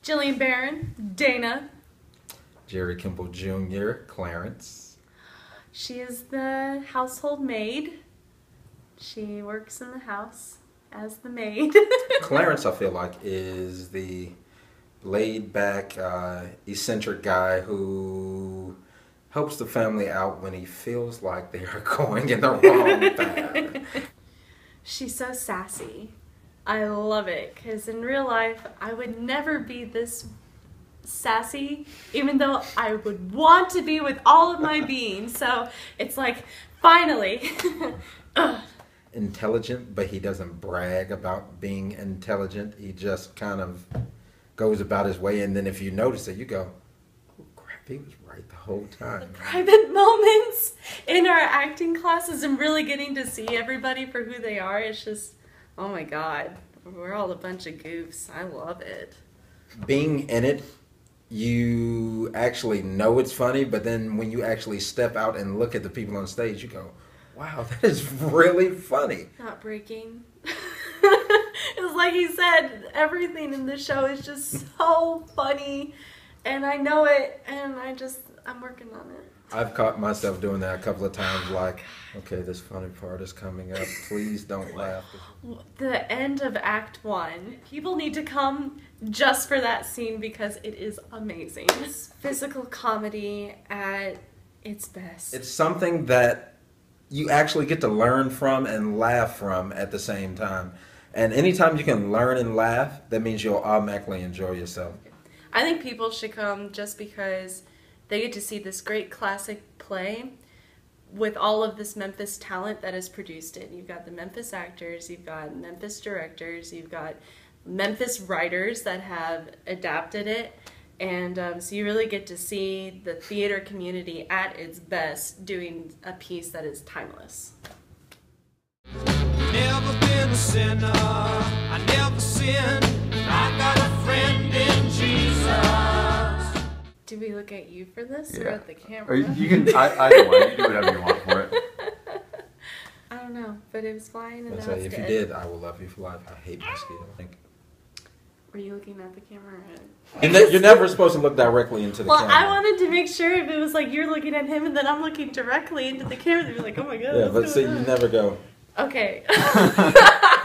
Jillian, Barron, Dana. Jerry, Kimble Jr., Clarence. She is the household maid. She works in the house as the maid. Clarence, I feel like, is the laid-back, eccentric guy who helps the family out when he feels like they are going in the wrong path. She's so sassy. I love it, because in real life, I would never be this sassy, even though I would want to be with all of my being. So it's like, finally. Intelligent, but he doesn't brag about being intelligent. He just kind of goes about his way, and then if you notice it, you go, oh crap, he was right the whole time. Private moments in our acting classes and really getting to see everybody for who they are, it's just, oh my god, we're all a bunch of goofs. I love it. Being in it, you actually know it's funny, but then when you actually step out and look at the people on stage, you go, wow, that is really funny. Not breaking. It's like he said, everything in this show is just so funny, and I know it, and I'm working on it. I've caught myself doing that a couple of times, like, okay, this funny part is coming up, please don't laugh. The end of Act 1, people need to come just for that scene because it is amazing. It's physical comedy at its best. It's something that you actually get to learn from and laugh from at the same time. And anytime you can learn and laugh, that means you'll automatically enjoy yourself. I think people should come just because they get to see this great classic play with all of this Memphis talent that has produced it. You've got the Memphis actors, you've got Memphis directors, you've got Memphis writers that have adapted it. And so you really get to see the theater community at its best doing a piece that is timeless. Never been a sinner, I never sinned, I got a friend in Jesus. Do we look at you for this or at the camera? Or you can, either way, you do whatever you want for it. I don't know, but it was fine and now it's if good. you did, I will love you for life. I hate mosquitoes. Were you looking at the camera? You're never supposed to look directly into the camera. Well, I wanted to make sure if it was like you're looking at him and then I'm looking directly into the camera, they'd be like, oh my god. Yeah, but see, you never go. Okay.